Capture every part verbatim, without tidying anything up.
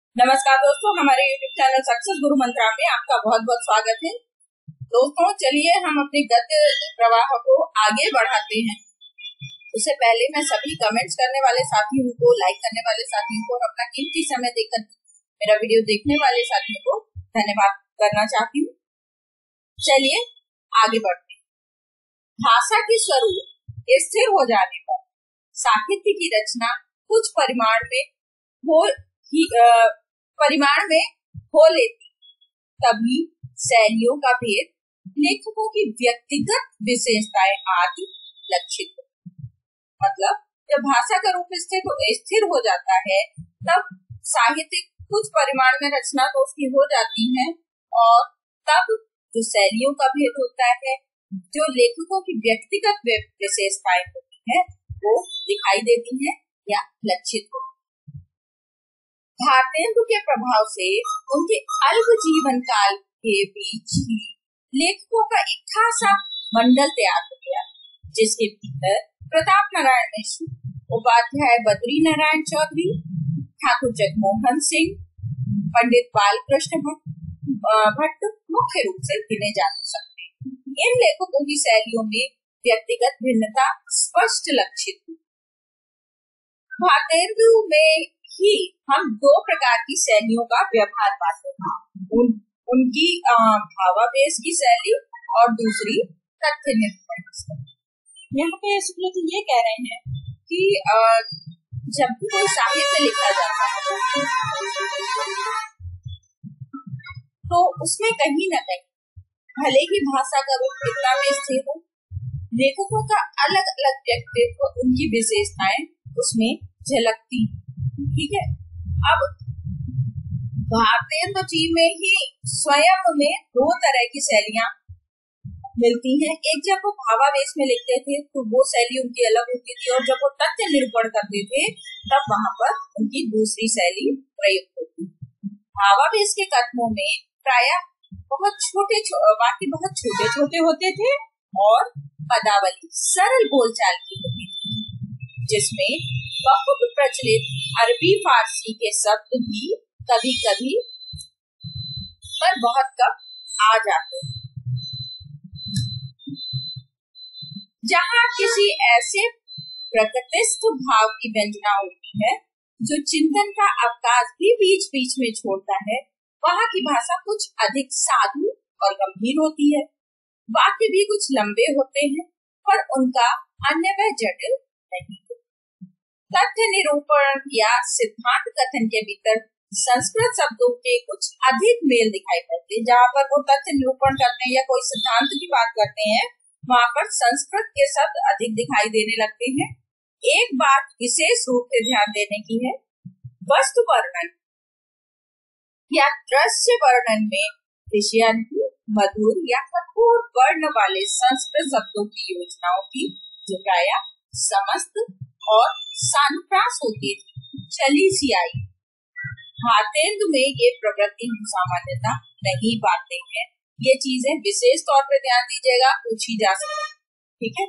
नमस्कार दोस्तों, हमारे यूट्यूब चैनल सक्सेस गुरु मंत्रा में आपका बहुत बहुत स्वागत है। दोस्तों चलिए हम अपने गद्य प्रवाह को आगे बढ़ाते हैं। उससे पहले मैं सभी कमेंट्स करने वाले साथियों को, लाइक करने वाले साथियों को और अपना कीमती समय देकर मेरा वीडियो देखने वाले साथियों को धन्यवाद करना चाहती हूँ। चलिए आगे बढ़ते हैं। भाषा की स्वरूप स्थिर हो जाने पर साहित्य की रचना कुछ परिमाण में हो ही आ, परिमाण में हो लेती, तभी शैलियों का भेद, लेखकों की व्यक्तिगत विशेषताएं आदि लक्षित हो। मतलब जब भाषा का रूप स्थिर स्थिर हो जाता है तब साहित्य कुछ परिमाण में रचना तो उसकी हो जाती है और तब जो शैलियों का भेद होता है, जो लेखकों की व्यक्तिगत विशेषताएं होती है वो दिखाई देती है या लक्षित हो। भारतेंदु के प्रभाव से उनके अल्प जीवन काल के बीच ही लेखकों का एक खासा मंडल तैयार हो गया, जिसके भीतर प्रताप नारायण मिश्र, उपाध्याय बद्री नारायण चौधरी, ठाकुर जगमोहन सिंह, पंडित बालकृष्ण भट्ट मुख्य रूप से गिने जा सकते हैं। इन लेखकों की शैलियों में व्यक्तिगत भिन्नता स्पष्ट लक्षित हुई। भारतेंदु में ही हम दो प्रकार की शैलियों का व्यवहार पाते हैं, उन, उनकी भावावेश की शैली और दूसरी तथ्य निरूपण की शैली। यहाँ पे शुक्ल जी ये कह रहे हैं कि आ, जब भी कोई साहित्य लिखा जाता है तो उसमें कहीं न कहीं भले ही भाषा का रूप कितना भी स्थिर हो, लेखकों का अलग अलग व्यक्तित्व, उनकी विशेषताएं उसमें झलकती। ठीक है, अब भारतेंदु जी में ही स्वयं में दो तरह की शैलियां मिलती हैं। एक जब वो भावावेश में लिखते थे तो वो शैली उनकी अलग होती थी, और जब वो तथ्य निरूपण करते थे तब वहां पर उनकी दूसरी शैली प्रयुक्त होती। भावावेश के कथनों में प्रायः बहुत छोटे वाक्य बहुत छोटे छोटे होते थे और पदावली सरल बोलचाल की होती थी, जिसमें बहुत प्रचलित अरबी फारसी के शब्द भी कभी कभी पर बहुत कम आ जाते हैं। जहाँ किसी ऐसे प्रकृतिस्थ भाव की व्यंजना होती है जो चिंतन का अवकाश भी बीच बीच में छोड़ता है, वहाँ की भाषा कुछ अधिक साधु और गंभीर होती है। वाक्य भी कुछ लंबे होते हैं पर उनका अन्वय जटिल नहीं। तथ्य निरूपण या सिद्धांत कथन के भीतर संस्कृत शब्दों के कुछ अधिक मेल दिखाई पड़ते हैं। जहाँ पर वो तथ्य निरूपण करते हैं या कोई सिद्धांत की बात करते हैं, वहाँ पर संस्कृत के शब्द अधिक दिखाई देने लगते हैं। एक बात विशेष रूप से ध्यान देने की है, वस्तु वर्णन या दृश्य वर्णन में विषयानुकूल, मधुर या कठोर वर्ण वाले संस्कृत शब्दों की योजनाओं की जो प्रायः समस्त और सानुप्रास होती थी, चली सी आई। भारतेंदु में ये प्रवृत्ति सामान्यता नहीं पाते हैं। ये चीजें विशेष तौर पर ध्यान दीजिएगा, पूछी जा सकती है। ठीक है,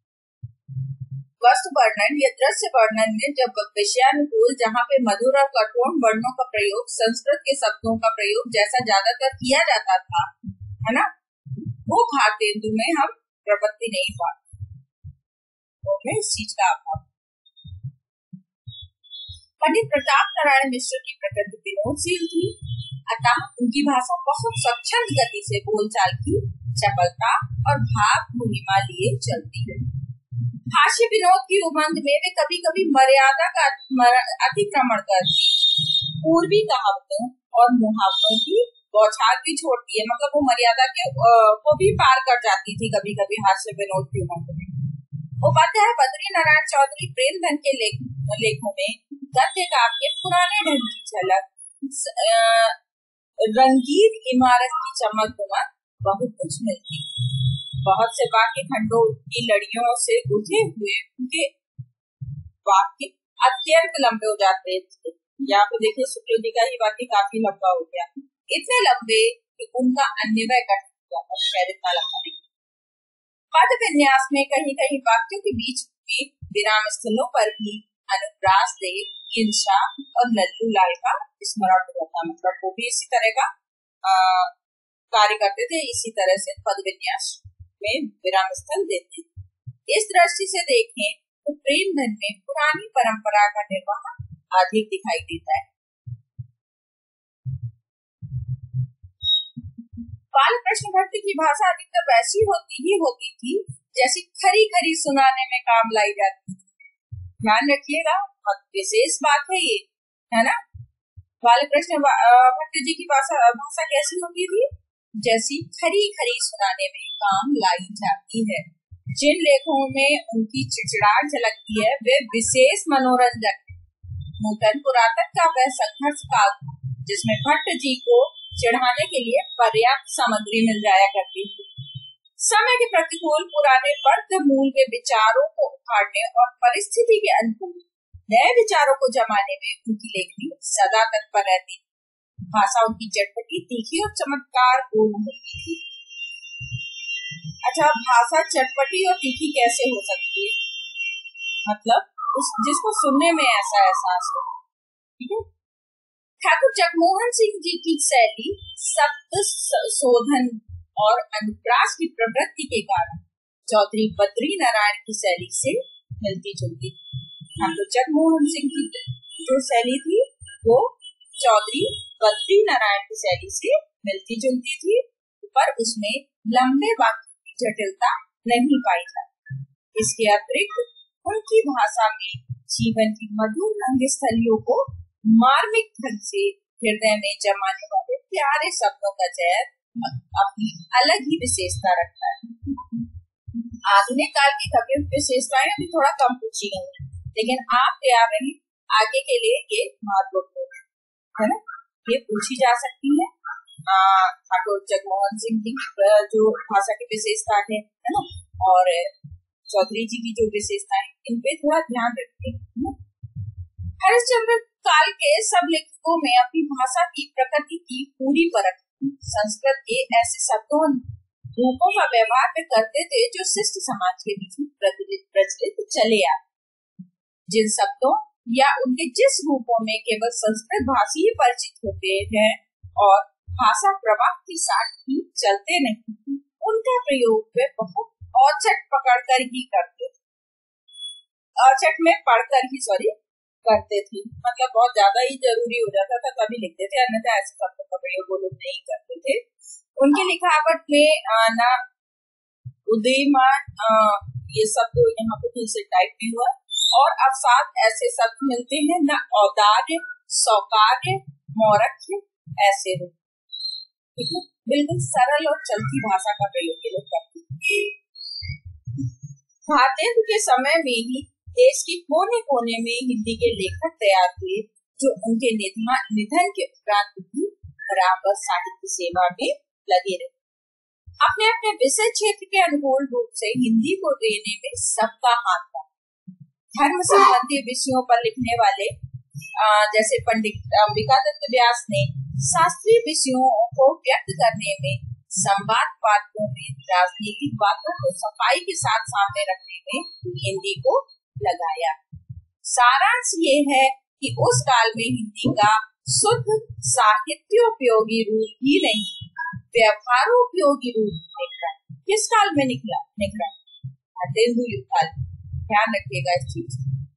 वस्तु वर्णन या दृश्य वर्णन में जब विषयानुकूल, जहाँ पे मधुर और कठोर वर्णों का प्रयोग, संस्कृत के शब्दों का प्रयोग जैसा ज्यादातर किया जाता था, है ना, वो भारतेंदु में हम प्रवृत्ति नहीं पाते। तो है इस चीज का अभाव। पंडित प्रताप नारायण मिश्र की प्रकृति विनोदशील थी, अतः उनकी भाषा बहुत स्वच्छंद गति से बोलचाल की चपलता और भाव भूमिमा लिए चलती है। हास्य विनोद की उमंग में वे कभी कभी मर्यादा का अतिक्रमण कर पूर्वी कहावतों और मुहावरों की बौछार भी छोड़ती है। मतलब वो मर्यादा के को भी पार कर जाती थी कभी कभी हास्य विनोद की उमंग में। उपाध्याय बद्री नारायण चौधरी प्रेमधन के लेख, लेखों में गद्य काव्य के पुराने ढंग की झलक, रंगीन इमारत की चमक दमक बहुत कुछ मिलती। बहुत से वाक्य खंडों की लड़ियों से गुथे हुए उनके वाक्य अत्यंत लंबे हो जाते थे। यहाँ पे देखिए शुक्ल जी का ही वाक्य काफी लंबा हो गया, इतने लंबे कि उनका अन्वय करना लंबा नहीं। पद विन्यास में कहीं कहीं वाक्यों के बीच में विराम स्थलों पर भी अनुप्रास दे, ईर्षा और लल्लू लाल का स्मरण हुआ था। मतलब वो भी इसी तरह का आ, कार्य करते थे, इसी तरह से पद विन्यास में विराम स्थल देते थे। इस दृष्टि से देखें तो प्रेम धन में पुरानी परंपरा का निर्वाह अधिक दिखाई देता है। बाल कृष्ण भट्ट की भाषा अधिकतर वैसी होती ही होती थी जैसी खरी खरी सुनाने में काम लाई जाती थी। ध्यान रखिएगा, बहुत विशेष बात है ये, है ना। बाल कृष्ण भट्ट जी की भाषा भाषा कैसी होती थी? जैसी खरी खरी सुनाने में काम लाई जाती है। जिन लेखों में उनकी चिड़चिड़ाहट झलकती है वे विशेष मनोरंजक है। नूतन पुरातन का वह संघर्ष काल जिसमें भट्ट जी को चिढ़ाने के लिए पर्याप्त सामग्री मिल जाया करती थी। समय के प्रतिकूल पुराने वर्ग मूल के विचारों को उखाड़ने और परिस्थिति के अनुकूल नए विचारों को जमाने में उनकी लेखनी सदा तत्पर रहती थी। भाषा उनकी चटपटी, तीखी और चमत्कार पूर्ण होती थी। अच्छा, भाषा चटपटी और तीखी कैसे हो सकती है? मतलब उस जिसको सुनने में ऐसा एहसास हो, ठीक है। ठाकुर जगमोहन सिंह जी की शैली शब्द शोधन और अनुप्रास की प्रवृत्ति के कारण चौधरी बद्री नारायण की शैली से मिलती जुलती थी। ठाकुर जगमोहन सिंह की जो शैली थी वो चौधरी बद्री नारायण की शैली से मिलती जुलती थी, पर उसमें लंबे वाक्य की जटिलता नहीं पाई जाती। इसके अतिरिक्त उनकी भाषा में जीवन की मधुर रंग स्थलियों को मार्मिक ढंग से हृदय में जमाने वाले प्यारे शब्दों का चयन अपनी अलग ही विशेषता रखता है। आधुनिक काल की कवि विशेषताएं भी थोड़ा कम पूछी गई हैं, लेकिन आप तैयार रहिए, आगे के लिए ये महत्वपूर्ण है ना, ये पूछी जा सकती है। ठाकुर जगमोहन सिंह की जो भाषा की विशेषता है, है ना, और चौधरी जी की जो विशेषताएं, इन पे थोड़ा ध्यान रखिए। हरिश्चंद्र काल के सब लेखकों में अपनी भाषा की प्रकृति की पूरी परख, संस्कृत के ऐसे शब्दों रूपों का व्यवहार में करते थे जो शिष्ट समाज के बीच में प्रचलित चले आए। जिन शब्दों या उनके जिस रूपों में केवल संस्कृत भाषी ही परिचित होते हैं और भाषा प्रवाह के साथ ही चलते नहीं, उनका प्रयोग वे बहुत औचक पकड़कर ही करते थे, औचक में पढ़कर ही सॉरी करते थे। मतलब बहुत ज्यादा ही जरूरी हो जाता था तभी लिखते थे, अन्यथा ऐसे शब्दों का प्रयोग वो लोग नहीं करते थे। उनकी लिखावट में ना उदयमान ये शब्द यहाँ पे फिर से टाइप भी हुआ, और अब साथ ऐसे शब्द मिलते हैं न औदार्य, सौकार्य, मौरख्य ऐसे हो, ठीक है। बिल्कुल सरल और चलती भाषा का प्रयोग ये लोग करते हैं। भारतेंदु के समय में ही देश के कोने कोने में हिंदी के लेखक तैयार हुए जो उनके निधन के उपरांत भी बराबर साहित्य सेवा में लगे रहे। अपने अपने विषय क्षेत्र के अनुकूल रूप से हिंदी को देने में सबका हाथ था। धर्म संबंधी विषयों पर लिखने वाले आ, जैसे पंडित अंबिका दत्त व्यास ने शास्त्रीय विषयों को व्यक्त करने में, संवाद पाठों में राजनीतिक बातों को सफाई के साथ सामने रखने में हिंदी को लगाया। सारांश ये है कि उस काल में हिंदी का शुद्ध साहित्योपयोगी रूप ही नहीं, व्यवहारोपयोगी रूप निकला। किस काल में निकला निकला भारतेंदु युग काल। ध्यान रखिएगा इस चीज।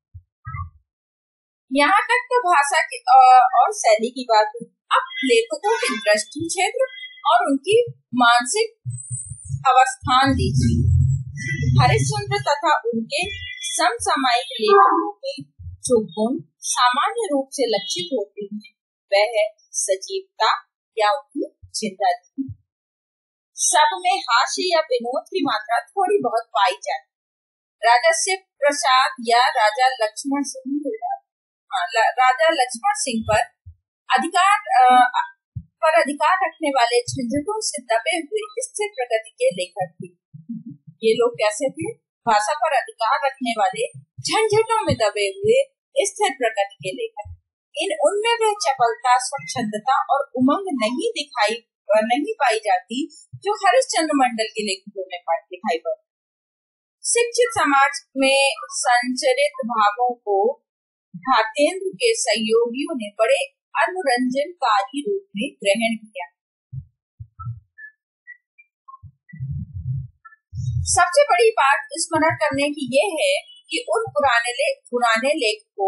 यहाँ तक तो भाषा की और शैली की बात हुई। अब लेखकों के दृष्टि क्षेत्र और उनकी मानसिक अवस्थान दीजिए। हरिश्चंद्र तथा उनके समसामयिक लेखकों में जो गुण सामान्य रूप से लक्षित होते हैं वह है सजीवता या उनकी चिंता। सब में हास्य या विनोद की मात्रा थोड़ी बहुत पाई जाती। राजस्य प्रसाद या राजा लक्ष्मण सिंह राजा लक्ष्मण सिंह पर अधिकार आ, पर अधिकार रखने वाले झंझटों से दबे हुए स्थिर प्रगति के लेखक थे। ये लोग कैसे थे? भाषा पर अधिकार रखने वाले झंझटों में दबे हुए स्थिर प्रगति के लेखक। इन उनमें वह चपलता, स्वच्छंदता और उमंग नहीं दिखाई नहीं पाई जाती जो हरिश्चंद्र मंडल के लेखकों में दिखाई पड़ती। शिक्षित समाज में संचरित भावों को भारतेंदु के सहयोगियों ने बड़े अनुरंजनकारी रूप में ग्रहण किया। सबसे बड़ी बात स्मरण करने की ये है कि उन पुराने लेख पुराने लेखकों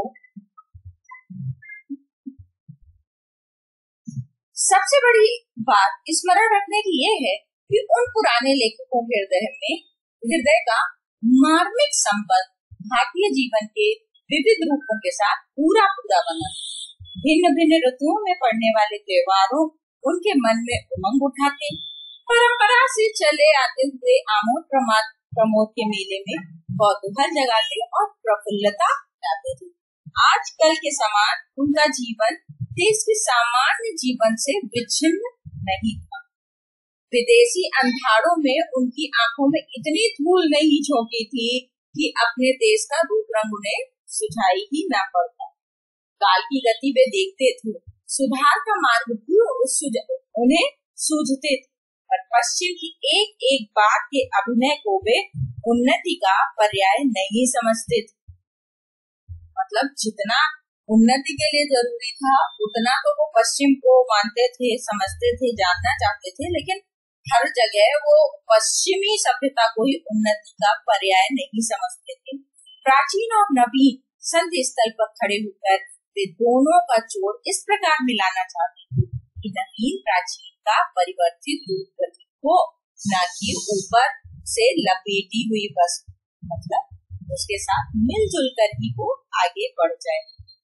सबसे बड़ी बात स्मरण रखने की ये है कि उन पुराने लेखकों के हृदय में हृदय का मार्मिक संबंध भारतीय जीवन के विविध रूपों के साथ पूरा पूरा बना। भिन्न भिन्न ऋतुओं में पड़ने वाले त्योहारों उनके मन में उमंग उठाते, परंपरा से चले आते हुए आमोद प्रमाद प्रमोद के मेले में कौतूहल जगाते और प्रफुल्लता लाते थे। आजकल के समान उनका जीवन देश के सामान्य जीवन से विच्छिन्न नहीं था। विदेशी अंधारों में उनकी आंखों में इतनी धूल नहीं झोंकी थी कि अपने देश का रूप रंग उन्हें सुझाई ही न पड़ता। काल की गति वे देखते थे, सुधार का मार्ग भी उन्हें सूझते थे, पर पश्चिम की एक एक बात के अभिनय को वे उन्नति का पर्याय नहीं समझते थे। मतलब जितना उन्नति के लिए जरूरी था उतना तो वो पश्चिम को मानते थे, समझते थे, जानना चाहते थे, लेकिन हर जगह वो पश्चिमी सभ्यता को ही उन्नति का पर्याय नहीं समझते थे। प्राचीन और नवीन संधि स्थल पर खड़े होकर वे दोनों का जोड़ इस प्रकार मिलाना चाहते थे कि नवीन प्राचीन का परिवर्तित रूप हो, न कि ऊपर से लपेटी हुई वस्तु, मतलब उसके साथ मिलजुल कर ही वो आगे बढ़ जाए।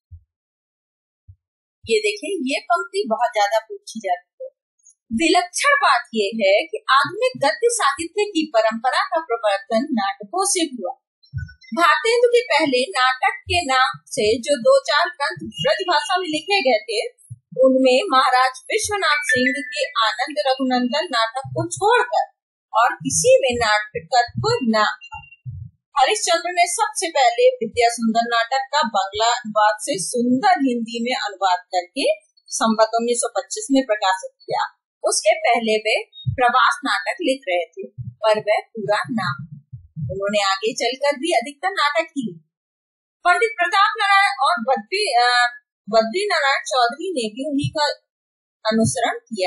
ये देखें, ये पंक्ति बहुत ज्यादा पूछी जाती है। विलक्षण बात यह है कि आधुनिक गद्य साहित्य की परंपरा का प्रवर्तन नाटकों से हुआ। भारतेंदु के पहले नाटक के नाम से जो दो चार ग्रंथ ब्रज भाषा में लिखे गए थे, उनमें महाराज विश्वनाथ सिंह के आनंद रघुनंदन नाटक को छोड़कर और किसी में नाटकत्व न था। हरिश्चंद्र ने सबसे पहले विद्या सुंदर नाटक का बांग्ला अनुवाद से सुंदर हिंदी में अनुवाद करके संवत उन्नीस सौ पच्चीस में प्रकाशित किया। उसके पहले वे प्रवास नाटक लिख रहे थे, पर वह पूरा न। उन्होंने आगे चलकर भी अधिकतर नाटक ही। पंडित प्रताप नारायण और बद्री बद्री नारायण चौधरी ने भी उन्हीं का अनुसरण किया।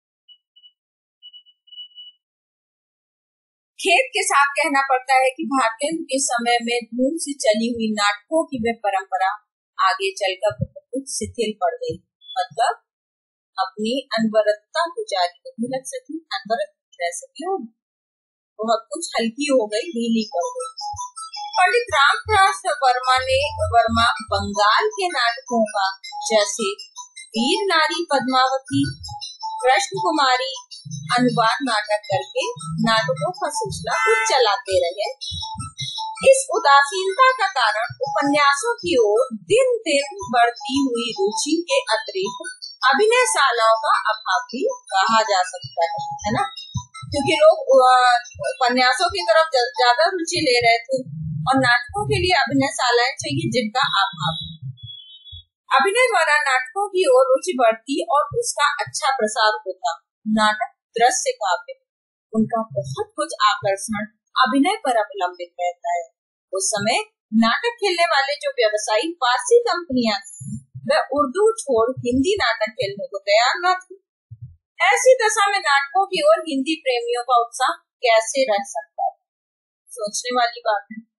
खेद के साथ कहना पड़ता है कि भारतेंदु के समय में धूम से चली हुई नाटकों की वे परंपरा आगे चलकर बहुत शिथिल पड़ गई। मतलब अपनी अनवरतता को जारी नहीं रख सकी, अनवरत रह सकी और बहुत कुछ हल्की हो गई, ढीली पड़ गई। पंडित रामदास वर्मा ने वर्मा बंगाल के नाटकों का, जैसे वीर नारी पद्मावती, कृष्ण कुमारी अनुवाद नाटक करके नाटकों का सिलसिला खुद चलाते रहे। इस उदासीनता का कारण उपन्यासों की ओर दिन दिन बढ़ती हुई रुचि के अतिरिक्त अभिनय शालाओं का अभाव भी कहा जा सकता है, है ना? क्योंकि लोग उपन्यासों की तरफ ज्यादा रुचि ले रहे थे और नाटकों के लिए अभिनय शालाएं चाहिए, जिनका अभाव। अभिनय द्वारा नाटकों की ओर रुचि बढ़ती और उसका अच्छा प्रसार होता। नाटक दृश्य काव्य, उनका बहुत कुछ आकर्षण अभिनय पर अवलंबित रहता है। उस समय नाटक खेलने वाले जो व्यवसायी फारसी कंपनियां थी, वह उर्दू छोड़ हिंदी नाटक खेलने को तैयार न थी। ऐसी दशा में नाटकों की ओर हिंदी प्रेमियों का उत्साह कैसे रह सकता है? सोचने वाली बात है।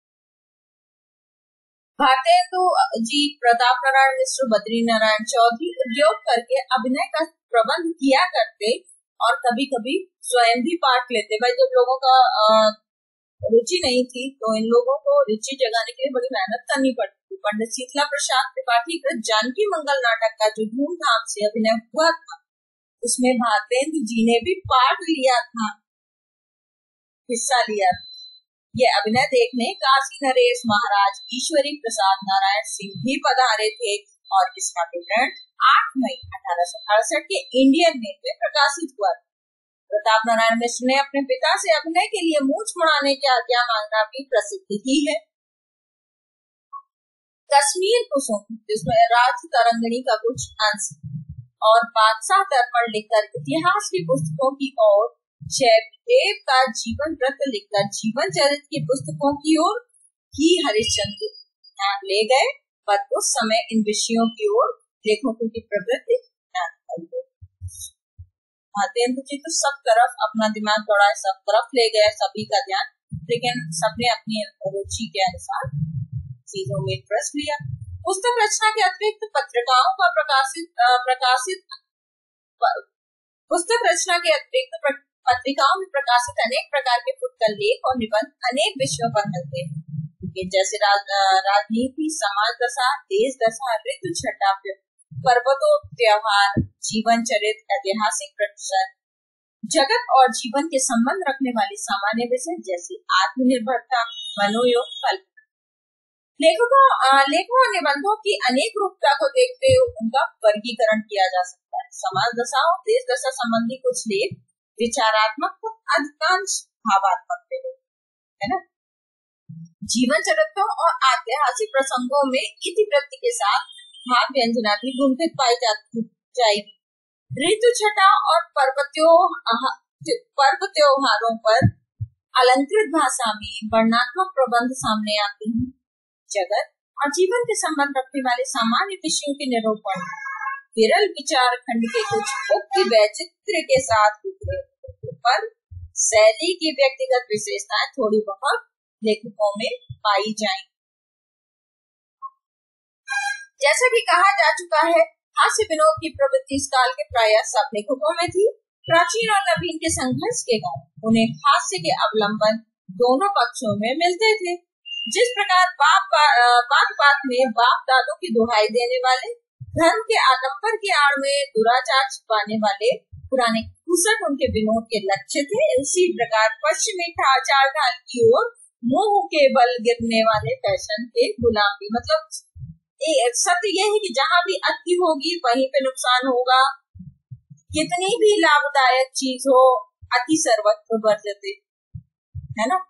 भारतेंदु जी प्रताप नारायण मिश्र, बद्री नारायण चौधरी उद्योग करके अभिनय का प्रबंध किया करते और कभी कभी स्वयं भी पाठ लेते। भाई जब लोगों का रुचि नहीं थी तो इन लोगों को रुचि जगाने के लिए बड़ी मेहनत करनी पड़ती थी। पंडित शीतला प्रसाद त्रिपाठी का जानकी मंगल नाटक का जो धूमधाम से अभिनय हुआ था, उसमें भारतेंदु जी ने भी पाठ लिया था, हिस्सा लिया था। ये अभिनय देखने काशी नरेश महाराज ईश्वरी प्रसाद नारायण सिंह भी पधारे थे और इसका विवरण आठ मई अठारह सौ अड़सठ के इंडियन में प्रकाशित हुआ। प्रताप नारायण मिश्र ने अपने पिता से अभिनय के लिए मूंछ मुड़ाने की आज्ञा मांगना भी प्रसिद्ध ही है। कश्मीर कुसुम, जिसमें राज तरंगिणी का कुछ अंश और बादशाह दर्पण लिखकर इतिहास की पुस्तकों की ओर, जयदेव का जीवन वृत्त लिखकर जीवन चरित्र की पुस्तकों की ओर ही हरिश्चंद्र ले गए। पर उस समय इन विषयों की ओर लेखकों की प्रवृत्ति अत्यंत जी तो सब तरफ अपना दिमाग दौड़ाए, सब तरफ ले गए सभी का ध्यान, लेकिन सबने अपनी रुचि के अनुसार चीजों में इंटरेस्ट लिया। पुस्तक रचना के अतिरिक्त पत्रिकाओं का प्रकाशित प्रकाशित पुस्तक रचना के अतिरिक्त पत्रिकाओं में प्रकाशित अनेक प्रकार के फुटकर लेख और निबंध अनेक विषयों पर मिलते हैं, जैसे राज, राजनीति, समाज दशा, देश दशा, ऋतु छटा, पर्वतों, त्योहार, जीवन चरित्र, ऐतिहासिक प्रदर्शन, जगत और जीवन के संबंध रखने वाले सामान्य विषय जैसे आत्मनिर्भरता, मनोयोग, कल्पना। लेखकों लेखों और निबंधों की अनेक रूपता को देखते हुए उनका वर्गीकरण किया जा सकता है। समाज दशाओं, देश दशा संबंधी कुछ लेख विचारात्मक तो अधिकांश भावात्मक थे, है ना। जीवन चरित्रों और ऐतिहासिक प्रसंगों में इतिवृत्ति के साथ भाव व्यंजना भी गुंफित पाई जाएगी। ऋतु छटा और पर्व त्योहारों पर अलंकृत भाषा में वर्णनात्मक प्रबंध सामने आते हैं। जगत और जीवन के संबंध रखने वाले सामान्य विषयों के निरूपण विरल विचार खंड के कुछ उक्ति वैचित्र के साथ पर शैली की व्यक्तिगत विशेषताएं थोड़ी बहुत लेखकों में पाई जाएंगी। जैसा कि कहा जा चुका है, हास्य विनोद की प्रवृत्ति इस काल के प्राय सब लेखकों में थी। प्राचीन और नवीन के संघर्ष के कारण उन्हें हास्य के अवलंबन दोनों पक्षों में मिलते थे। जिस प्रकार बाप बात बात में बाप दादों की दुहाई देने वाले, धर्म के आडंबर की आड़ में दुराचार छिपाने वाले पुराने कुसट उनके विनोद के लक्ष्य थे, इसी प्रकार पश्चिमी आचार ढाल की ओर मोह के बल गिरने वाले फैशन के गुलाम भी। मतलब सत्य यह है कि जहाँ भी अति होगी वहीं पे नुकसान होगा। कितनी भी लाभदायक चीज हो, अति सर्वत्र वर्जते, है ना।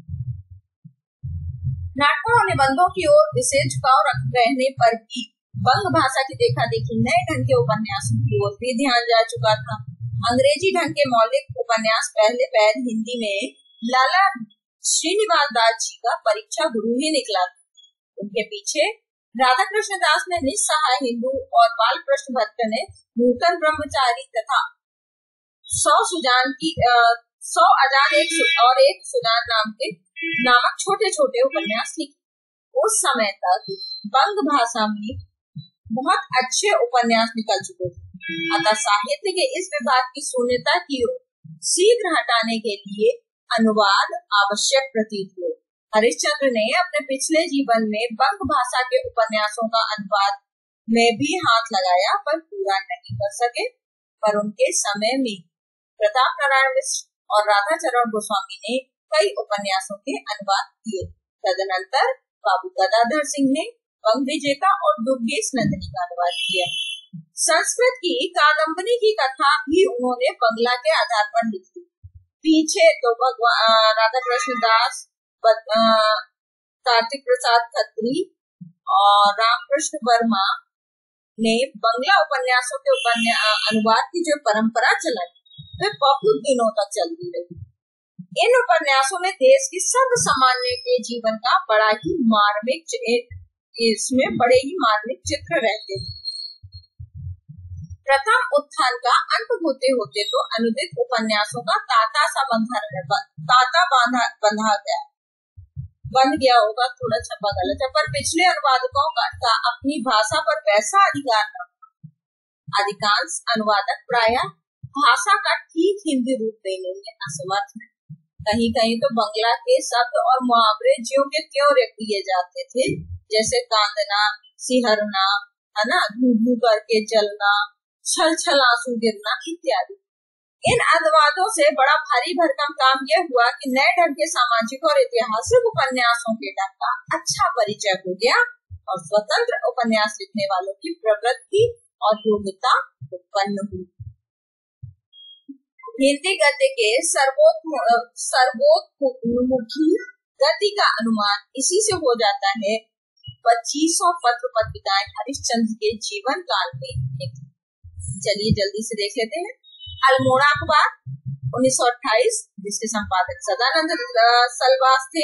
नाटकों और निबंधों की ओर विशेष झुकाव रहने पर भी बंग भाषा की देखा देखी नए ढंग के उपन्यासों की ओर भी ध्यान जा चुका था। अंग्रेजी ढंग के मौलिक उपन्यास पहले पहल हिंदी में लाला श्रीनिवास दास जी का परीक्षा गुरु ही निकला था। उनके पीछे राधा कृष्ण दास ने निस्सहाय हिंदू और बाल कृष्ण भट्ट ने नूतन ब्रह्मचारी तथा सौ सुजान की आ, सौ अजान एक और एक सुजान नाम के नामक छोटे छोटे उपन्यास लिखे। उस समय तक बंग भाषा में बहुत अच्छे उपन्यास निकल चुके थे, अतः साहित्य के इस विभाग की शून्यता की शीघ्र हटाने के लिए अनुवाद आवश्यक प्रतीत हुए। हरिश्चंद्र ने अपने पिछले जीवन में बंग भाषा के उपन्यासों का अनुवाद में भी हाथ लगाया, पर पूरा नहीं कर सके। पर उनके समय में प्रताप नारायण मिश्र और राधाचरण गोस्वामी ने कई उपन्यासों के अनुवाद किए। तदनंतर बाबू गदाधर सिंह ने बंग विजेता और दुर्गेश नंदिनी का अनुवाद किया। संस्कृत की कादम्बरी की कथा भी उन्होंने बंगला के आधार पर लिखी। पीछे तो भगवान राधा कृष्ण दास, कार्तिक प्रसाद खत्री और रामकृष्ण वर्मा ने बंगला उपन्यासों के उपन्यास अनुवाद की जो परंपरा चलाई वे बहुत दिनों तक चलती रही। इन उपन्यासों में देश की सर्व सामान्य के जीवन का बड़ा ही मार्मिक इसमें बड़े ही मार्मिक चित्र रहते थे। प्रथम उत्थान का अंत होते होते तो अनुदित उपन्यासों का ताता सा बंधा ताता बांधा बंधा गया बन गया होगा, थोड़ा छपा गलत है, पर पिछले अनुवादकों का, का अपनी भाषा पर वैसा अधिकार न। अधिकांश अनुवादक प्रायः भाषा का ठीक हिंदी रूप देने में असमर्थ है। कहीं कहीं तो बंगला के शब्द और मुहावरे ज्यों के त्यों रख दिए जाते थे, जैसे कांदना, सिहरना, है ना, घू घू करके जलना, छल छल आंसू गिरना इत्यादि। इन अनुवादों से बड़ा भारी भरकम काम यह हुआ कि नए ढंग के सामाजिक और ऐतिहासिक उपन्यासों के ढंग का अच्छा परिचय हो गया और स्वतंत्र उपन्यास लिखने वालों की प्रवृत्ति और योग्यता उत्पन्न हुई। हिंदी गद्य के सर्वोत्मुखी गति का अनुमान इसी से हो जाता है। पच्चीसों पत्र पत्रिकाएं हरिश्चंद्र के जीवन काल में लिखी। चलिए जल्दी से देख लेते हैं। अल्मोड़ा अखबार उन्नीस सौ अट्ठाईस, जिसके संपादक सदानंद सलवास थे।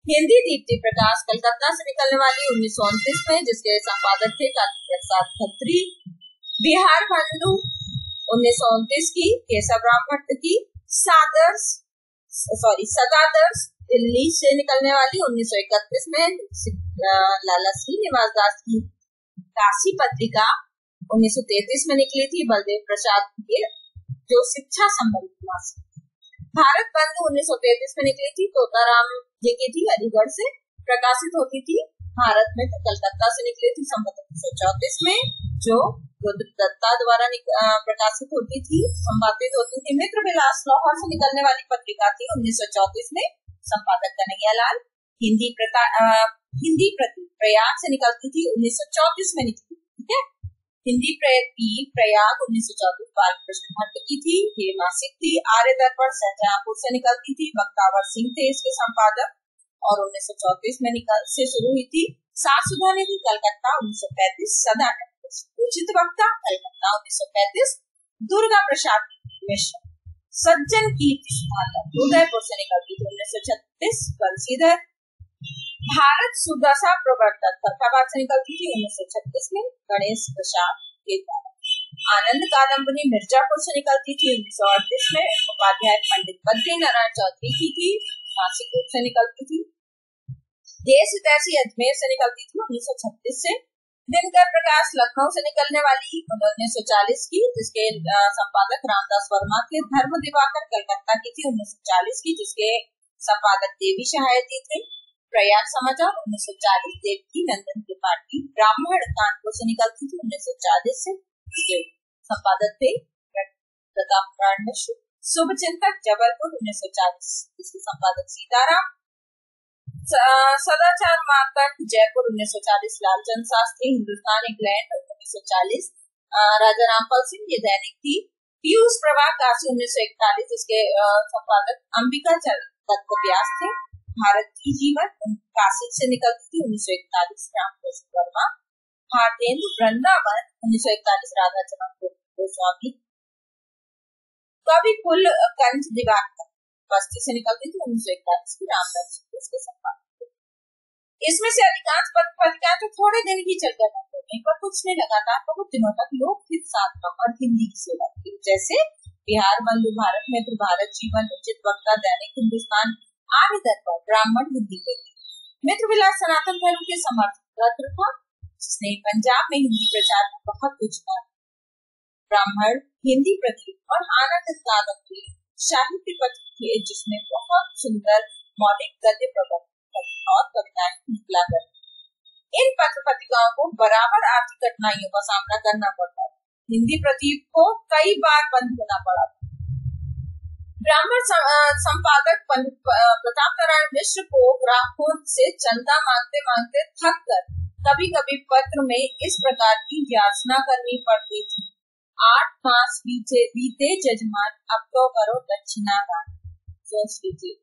हिंदी दीप्ति प्रकाश कलकत्ता से निकलने वाली उन्नीस सौ उनतीस में, जिसके संपादक थे कार्तिक प्रसाद खत्री। बिहार बंधु उन्नीस सौ उनतीस की, केशव राम भट्ट की। सादर्श सॉरी सदादर्श दिल्ली से निकलने वाली उन्नीस सौ इकतीस में। लाला श्रीनिवास दास की काशी पत्रिका उन्नीस सौ तैतीस में निकली थी, बलदेव प्रसाद के, जो शिक्षा संबंधित मासिक। भारत बंधु उन्नीस सौ तैतीस में निकली थी, तोताराम जी की थी, अलीगढ़ से प्रकाशित होती थी। भारत में तो कलकत्ता से निकली थी संवत उन्नीस सौ चौतीस में, जो दत्ता द्वारा प्रकाशित होती थी, संपादित होती थी। मित्र विलास लाहौर से निकलने वाली पत्रिका थी उन्नीस सौ चौतीस में, संपादक कन्हैयालाल। हिंदी प्रता हिंदी प्रति प्रयाग से निकलती थी, उन्नीस सौ चौतीस में निकली, ठीक है। हिंदी प्रति प्रयाग उन्नीस सौ चौतीस बालकृष्ण भट्ट की थी, ये मासिक थी। आर्य दर्पण शाहजहांपुर से निकलती थी, बख्तावर सिंह थे इसके संपादक, और उन्नीस सौ चौतीस में निकल से शुरू हुई थी। सात सुधा निधि कलकत्ता उन्नीस सौ पैंतीस, सदा उचित वक्ता कलकत्ता उन्नीस सौ पैंतीस। दुर्गा प्रसाद मिश्र सज्जन कीर्ति सुधाकर उदयपुर से निकलती थी, उन्नीस सौ छत्तीस। बंसीधर भारत सुदशा प्रवर्तक फर्रुखाबाद से निकलती थी, उन्नीस सौ छत्तीस में, गणेश प्रसाद के द्वारा। आनंद कादम्बरी मिर्जापुर से निकलती थी, उन्नीस सौ अड़तीस में। उपाध्याय पंडित बद्री नारायण चौधरी की थी, मासिक रूप से निकलती थी। देश हितैषी अजमेर से निकलती थी, उन्नीस सौ छत्तीस से। दिनकर प्रकाश लखनऊ से निकलने वाली उन्नीस सौ चालीस की, जिसके संपादक रामदास वर्मा थे। धर्म दिवाकर कलकत्ता की थी, उन्नीस सौ चालीस की, जिसके संपादक देवी सहायती थे। प्रयाग समाचार उन्नीस सौ चालीस, देवकी नंदन त्रिपाठी। ब्राह्मण कानपुर से निकलती थी, उन्नीस सौ चालीस से, जिसके संपादक थे प्रताप नारायण मिश्र। शुभचिंतक जबलपुर उन्नीस सौ चालीस, जिसके संपादक सीताराम। सदाचार मार्कंड जयपुर उन्नीस सौ चालीस, लालचंद शास्त्री। हिंदुस्तान इंग्लैंड उन्नीस सौ चालीस, राजा रामपाल सिंह, ये दैनिक थी। पीयूष प्रभा काशी उन्नीस सौ इकतालीस, जिसके संपादक अंबिका दत्त व्यास थे। भारत की जीवन काशी से निकलती थी, उन्नीस सौ इकतालीस, रामकृष्ण वर्मा। भारतेंदु वृंदावन उन्नीस सौ इकतालीस, राधा चरण गोस्वामी। कवि कुल कंज दिवाकर बस्ती से निकलती थी, उन्नीस सौ इकतालीस की, रामदास इसके संपादक। इसमें से अधिकांश पत्रिकाएं तो थोड़े दिन ही चल कर रहते, पर कुछ ने लगातार बहुत दिनों तक लोक हित साधना और हिंदी की सेवा की, जैसे बिहार बंधु, भारत मित्र, भारत जीवन, उचित वक्ता, दैनिक हिंदुस्तान, आर्य दर्पण, ब्राह्मण हिंदी के। मित्र विलास सनातन धर्म के समर्थक था, जिसने पंजाब में हिंदी प्रचार में बहुत कुछ किया। ब्राह्मण हिंदी प्रति और आनंद कादम्बरी साहित्य पत्र थे, जिसमें बहुत सुंदर मौलिक गद्य प्रबंध और कविताएं निकला कर। इन पत्र पत्रिकाओं को बराबर आर्थिक कठिनाइयों का सामना करना पड़ता है। हिंदी प्रति को कई बार बंद होना पड़ा। ब्राह्मण संपादक प्रताप नारायण मिश्र को ग्राहकों से चंदा मांगते मांगते थक कर कभी कभी पत्र में इस प्रकार की याचना करनी पड़ती थी। आठ मास बीते बीते जजमान, अब तो करो दक्षिणा दान। सोच लीजिए।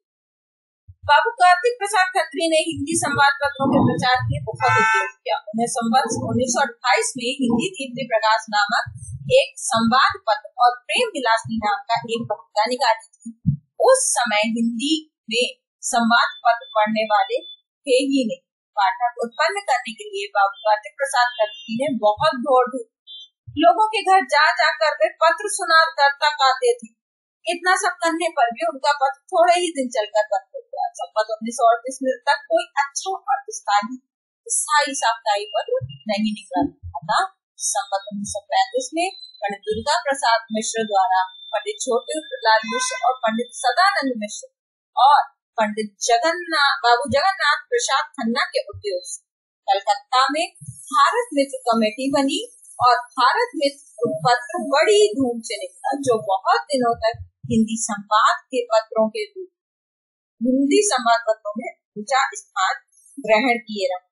बाबू कार्तिक प्रसाद खत्री ने हिंदी संवाद पत्रों के प्रचार के लिए बहुत उपयोग किया। उन्हें संवत उन्नीस सौ अट्ठाईस में हिंदी दीप्ति प्रकाश नामक एक संवाद पत्र और प्रेम विलासी नाम का एक पत्रिका निकाली थी। उस समय हिंदी में संवाद पत्र पढ़ने वाले थे ही नहीं। पाठक उत्पन्न करने के लिए बाबू कार्तिक प्रसाद खत्री ने बहुत दौड़ दी। लोगों के घर जा जाकर वे पत्र सुना करता आते थे। इतना सब करने पर भी उनका पत्र थोड़े ही दिन चलकर बंद हो गया। संवत उन्नीस सौ अड़तीस तक कोई अच्छा और स्थायी साप्ताहिक पत्र नहीं निकला था। संवत उन्नीस सौ पैंतीस में पंडित दुर्गा प्रसाद मिश्र द्वारा पंडित छोटे लाल मिश्र और पंडित सदानंद मिश्र और पंडित जगन्नाथ बाबू जगन्नाथ प्रसाद खन्ना के उद्योग से कलकत्ता में भारत मित्र कमेटी बनी और भारत मित्र पत्र बड़ी धूम से निकला, जो बहुत दिनों तक हिंदी संवाद के पत्रों के हिंदी संवाद पत्रों में ऊंचा स्थान ग्रहण किए रहा।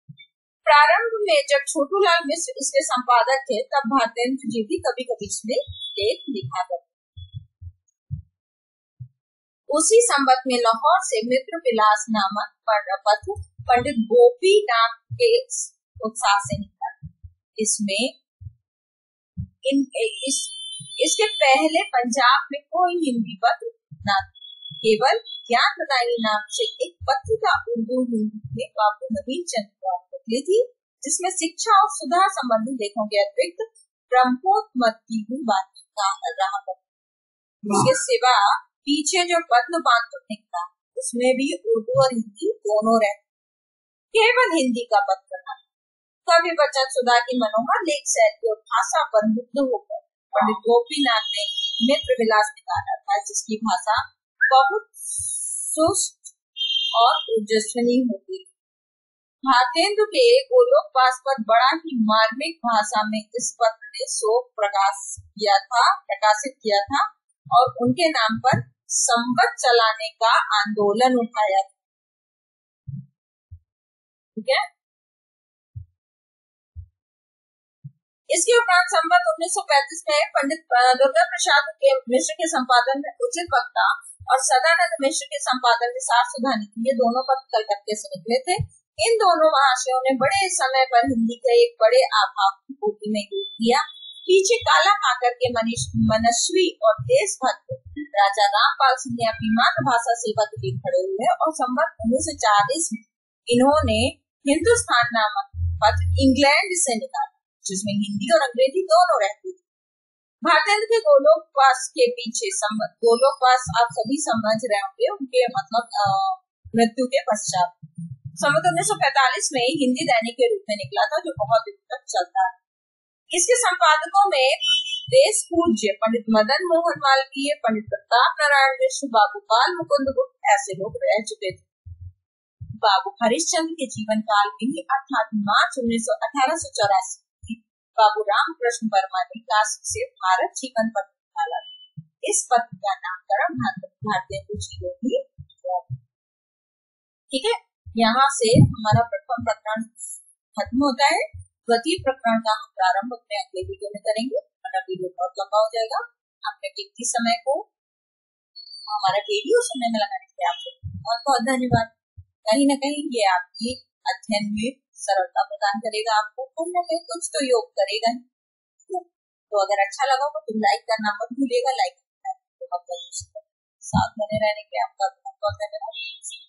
प्रारंभ में जब छोटूलाल मिश्र इसके संपादक थे, तब भारतेंदु जी भी कभी कभी इसमें लेख लिखा करते। उसी संवत में लाहौर से मित्र विलास नामक पत्र पंडित गोपीनाथ के उत्साह से निकला। इसमें इन इस, इसके पहले पंजाब में कोई हिंदी पत्र न था। केवल ज्ञान प्रदायिनी नाम से एक पत्रिका उर्दू हिंदी में बाबू नवीन चंद्र द्वारा निकली थी, जिसमें शिक्षा और सुधार संबंधी लेखों के अतिरिक्त ब्रह्मोत्मत की भी बात का रहा था। इसके सिवा पीछे जो पद्मपांत निकला उसमें भी उर्दू और हिंदी दोनों रहते, केवल हिंदी का पत्र था। कवि वचन सुधा की मनोहर लेख शैली और भाषा पर मुग्ध होकर पंडित गोपीनाथ ने मित्र विलास निकाला था, जिसकी भाषा बहुत सुस्त और ओजस्वी होती। भारतेंदु के गोलोकवास पर बड़ा ही मार्मिक भाषा में इस पत्र ने शोक प्रकाश किया था प्रकाशित किया था और उनके नाम पर संवत चलाने का आंदोलन उठाया था। ठीक है। इसके उपरांत संवत उन्नीस सौ पैंतीस में पंडित दुर्गा प्रसाद के मिश्र के संपादन में उचित वक्ता और सदानंद मिश्र के संपादन में सार सुधा निकली, ये दोनों पत्र कलकत्ते से निकले थे। इन दोनों महाशयों ने बड़े समय पर हिंदी के एक बड़े आभाव की पूर्ति में योग किया। पीछे काला काकर के मनस्वी और देशभक्त राजा रामपाल सिंह ने अपनी मातृभाषा सेवा के लिए खड़े हुए और संवत उन्नीस सौ चालीस में इन्होंने हिंदुस्तान नामक पत्र इंग्लैंड से निकाला, जिसमें हिंदी और अंग्रेजी दोनों रहती थी। भारतेंदु के गोलोकवास के पीछे संवत, गोलोकवास आप सभी समझ रहे होंगे, उनके मतलब मृत्यु के पश्चात संवत उन्नीस सौ पैंतालीस में हिंदी दैनिक के रूप में निकला था, जो बहुत दिन तक चलता है। इसके संपादकों में देश पूज्य पंडित मदन मोहन मालवीय, पंडित प्रताप नारायण मिश्र, बाबू बाल मुकुंद गुप्त ऐसे लोग रह चुके थे। बाबू हरिश्चंद्र के जीवन काल में ही अर्थात मार्च उन्नीस सौ अठारह सौ चौरासी बाबू रामकृष्ण वर्मा ने काशी से भारत जीवन पत्र निकाला। इस पत्र का नामकरण भारतेंदु जी ने भी किया। ठीक है, यहाँ से हमारा प्रथम प्रकरण खत्म होता है। द्वितीय प्रकरण का हम प्रारंभ अपने अगले वीडियो में करेंगे, वरना वीडियो बहुत लंबा हो जाएगा। अपने कीमती समय को हमारा वीडियो सुनने में लगाने के लिए आपको बहुत बहुत धन्यवाद। कहीं न कहीं ये आपकी अध्ययन में सरलता प्रदान करेगा, आपको कहीं न कहीं कुछ तो योग करेगा। तो अगर अच्छा लगा हो तो लाइक करना मत भूलिएगा। लाइक साथ बने रहने के आपका बहुत बहुत धन्यवाद।